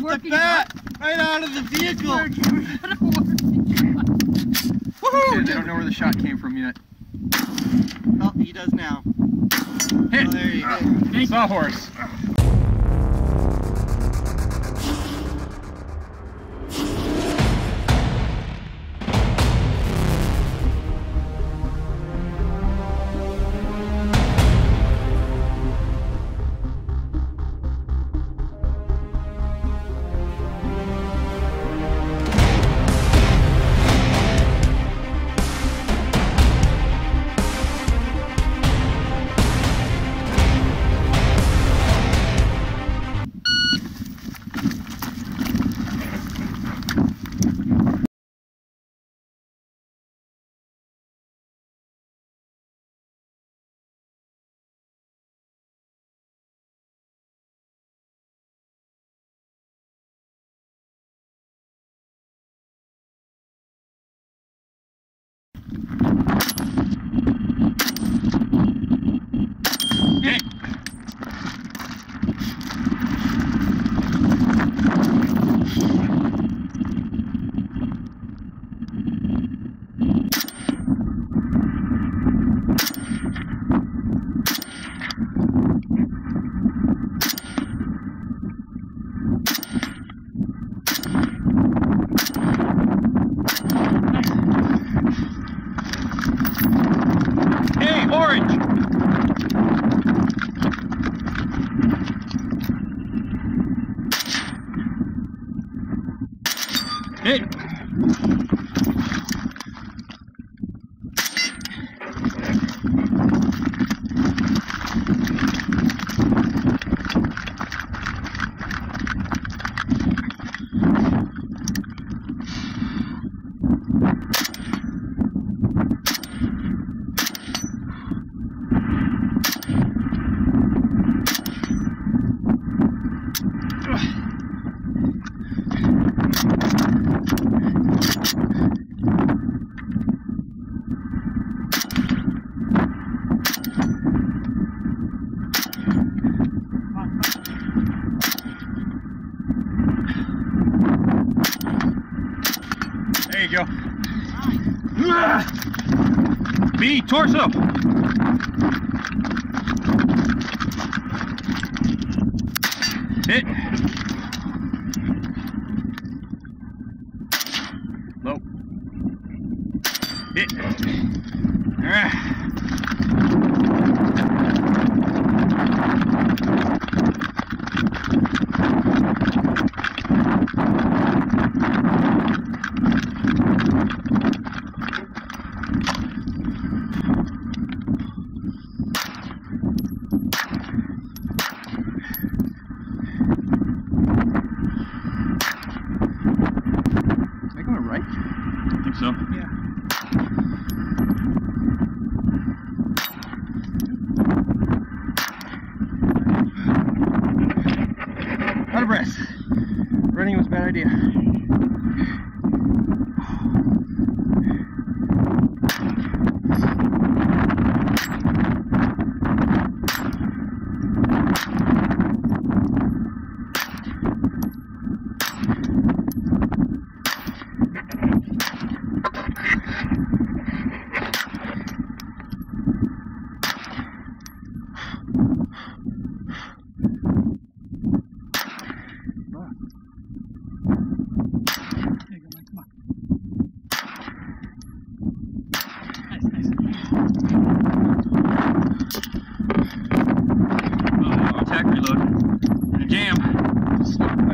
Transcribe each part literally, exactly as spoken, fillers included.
off the bat, right out of the vehicle. Woohoo! They don't know where the shot came from yet. Oh, he does now. Hit! Oh, there you go. Sawhorse. Okay. Hey, orange! Hit! There you go. B, torso. Hit. Low. Hit. Ah. Right? I think so. Yeah. Out of breath. Running was a bad idea. Attack reload. In a jam.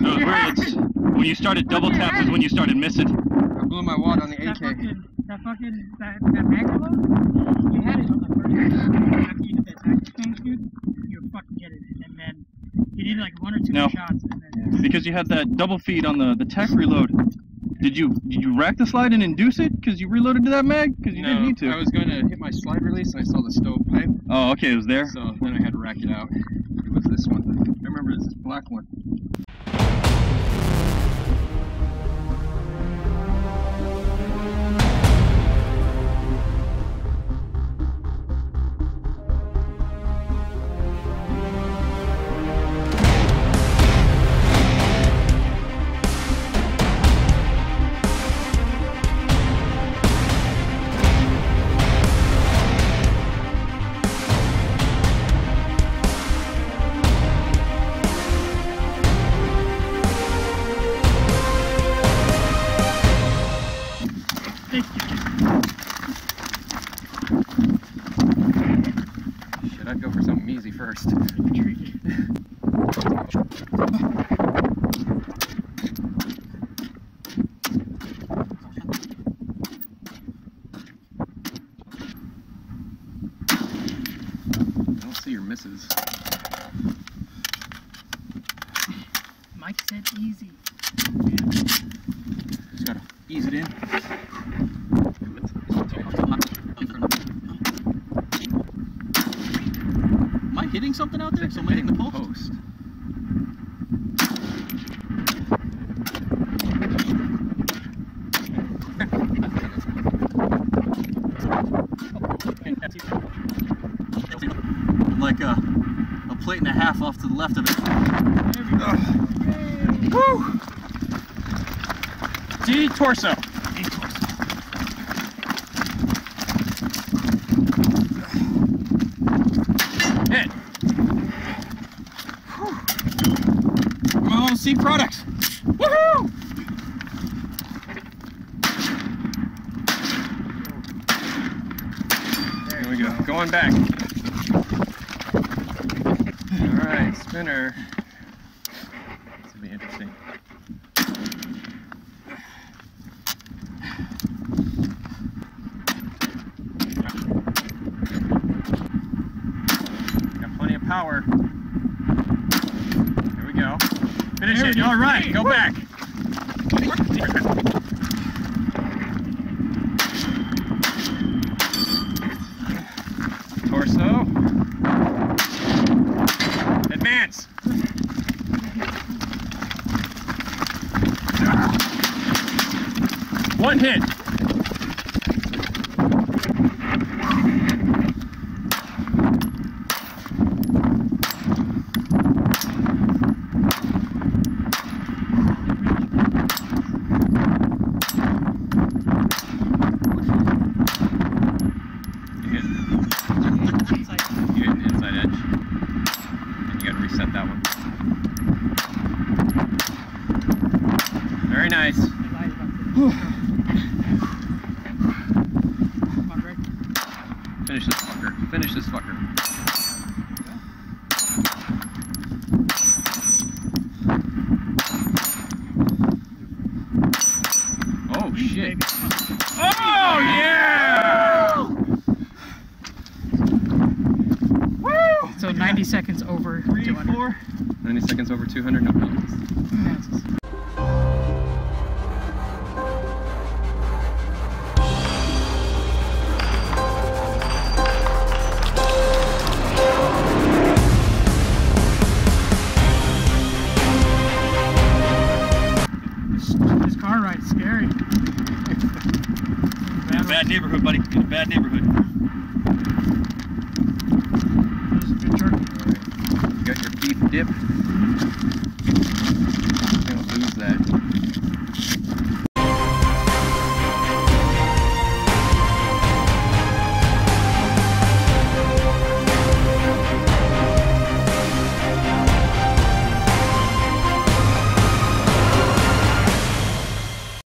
No, it's where it's, when you started double taps is when you started missing. I blew my wad on the That A K. fucking, that fucking, that, that Magpul, you had it on the first, after you did that tactics thing, dude, you were fucking getting it, and then you needed like one or two No. more shots, and then... Because you had that double feed on the, the tech reload. Did you did you rack the slide and induce it? Because you reloaded to that mag? Because you No, didn't need to. I was going to hit my slide release and I saw the stovepipe. Oh, okay, it was there. So then I had to rack it out. It was this one. I remember it was this black one. Should I go for something easy first? I don't see your misses. Mike said easy. Just gotta ease it in. Am I hitting something out there? Am I hitting the post? post. Like a, a plate and a half off to the left of it. There we go. Woo! D torso. D torso. Hit. Whew. Come on, C products. Woohoo! There we go. Going back. All right, spinner. This will be interesting. Got plenty of power. Here we go. Finish it. All right, go back. Torso. Advance. One hit. Very nice. Finish this fucker. Finish this fucker. Oh shit. Oh yeah! Woo! So ninety seconds over Three, two hundred. four. ninety seconds over two hundred, no penalties. This car ride's scary. Bad, bad neighborhood, buddy. In a bad neighborhood. This is a good jerk. You got your beef dip.